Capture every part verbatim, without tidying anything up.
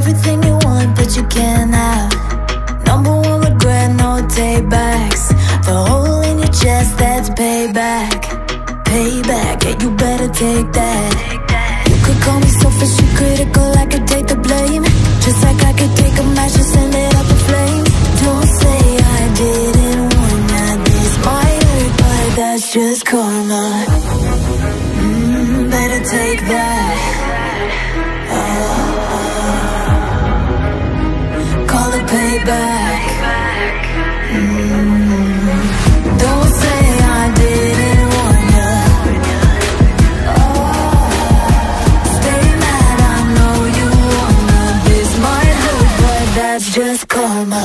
Everything you want, but you can't have. Number one regret, no takebacks. The hole in your chest, that's payback. Payback, yeah, you better take that. You could call me selfish and critical, I could take the blame. Just like I could take a match and send it up in flames. Don't say I didn't want that. This might hurt, but that's just karma. Mm, better take that. Call it payback. Mm. Don't say I didn't want ya. Oh, stay mad, I know you wanna. This might hurt, but that's just karma.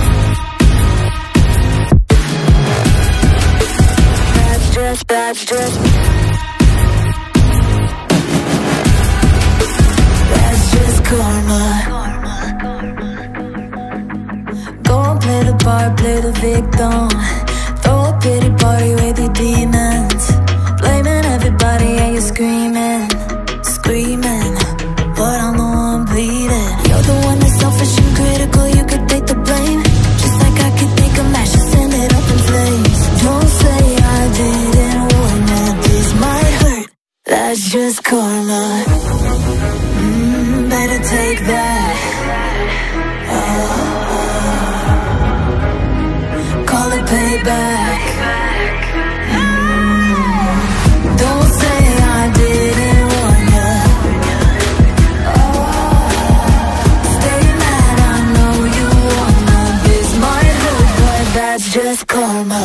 That's just, that's just That's just karma. Play the part, play the victim. Throw a pity party with your demons. Blaming everybody and you're screaming, screaming, but I'm the one bleeding. You're the one that's selfish and critical, you could take the blame. Just like I could take a match and send it up in flames. Don't say I didn't want that. This might hurt, that's just karma. Mm, better take that. Oh, call it payback. Mm. Don't say I didn't want ya. Oh, stay mad, I know you wanna. This might hurt, but that's just karma.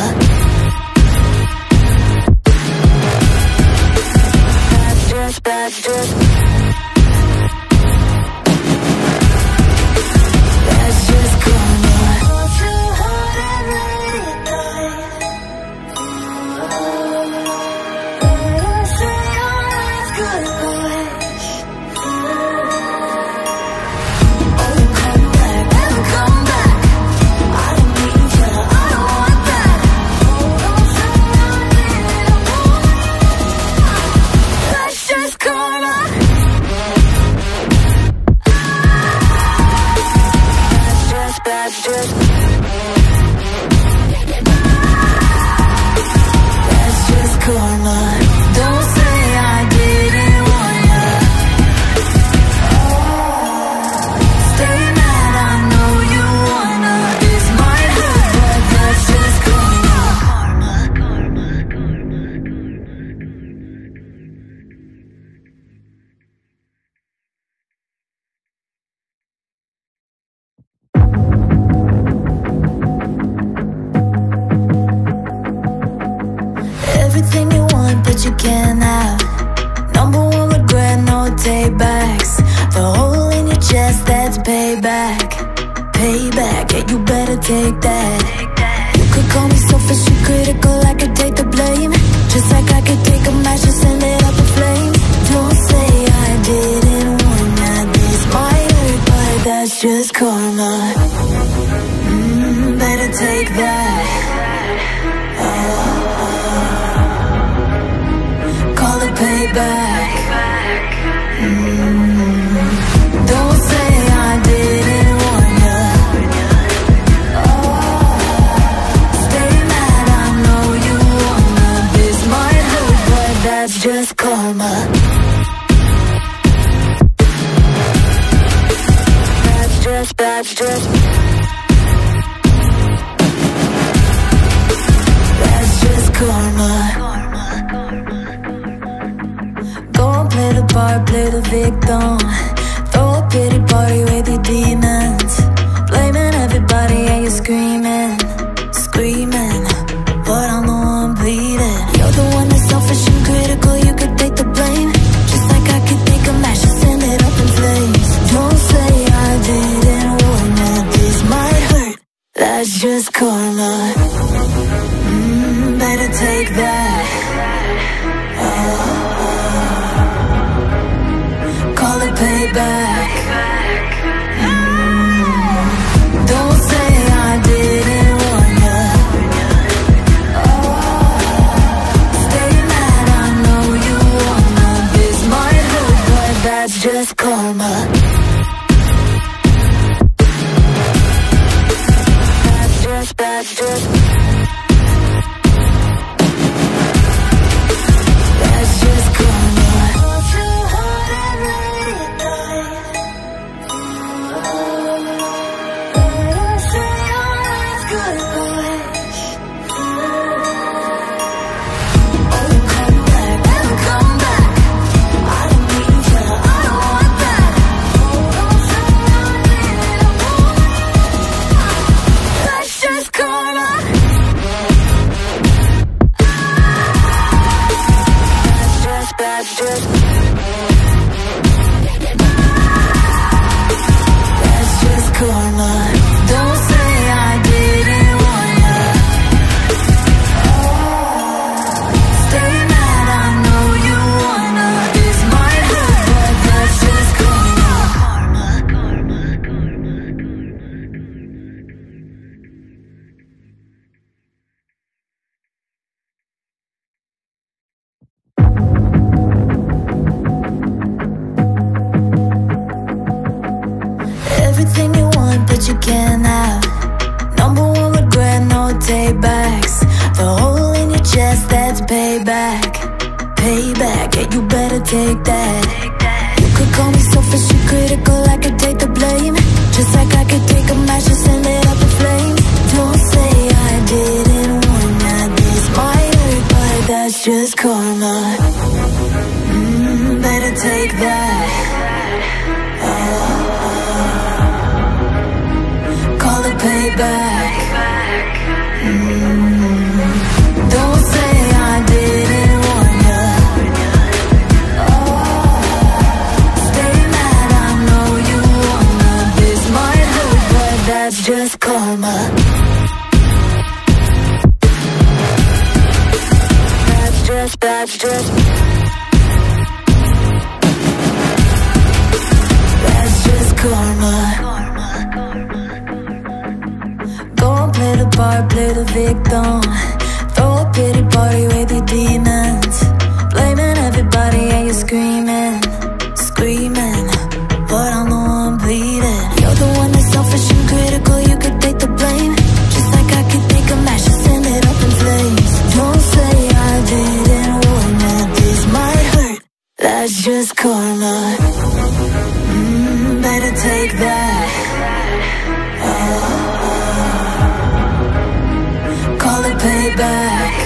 That's just, that's just That's just karma. Everything you want, but you can't have. Number one regret, no takebacks. The hole in your chest, that's payback. Payback, yeah, you better take that. You could call me selfish and critical, I could take the blame. Just like I could take a match and send it up in flames. Don't say I didn't want that. This might hurt, but that's just karma. Mm, better take that. Call it payback. Mm. Don't say I didn't want ya. Oh, stay mad, I know you wanna. This might hurt, but that's just karma. That's just, that's just That's just karma. Play the part, play the victim. Throw a pity party with your demons. Blaming everybody and you're screaming, screaming, but I'm the one bleeding. You're the one that's selfish and critical, you could take the blame. Just like I could take a match and send it up in flames. Don't say I didn't want that. This might hurt, that's just karma. Mm, better take that. Oh, call it payback. Mm. Don't say I didn't want ya. Oh, stay mad, I know you wanna. This might hurt, but that's just karma. what you can't have. Number one regret, no takebacks. The hole in your chest, that's payback. Payback, yeah, you better take that. You could call me selfish and critical, I could take the blame. Just like I could take a match and send it up in flames. Don't say I didn't want that. This might hurt, but that's just karma. Mm, better take that. Call it payback. Mm. Don't say I didn't want ya. Oh, stay mad, I know you wanna. This might hurt, but that's just karma. That's just, that's just That's just karma. Play the part, play the victim. Throw a pity party with your demons. Blaming everybody and you're screaming, screaming, but I'm the one bleeding. You're the one that's selfish and critical, you could take the blame. Just like I could take a match and send it up in flames. Don't say I didn't warn you, this might hurt. That's just karma. Mm, better take that. Oh. Call it payback.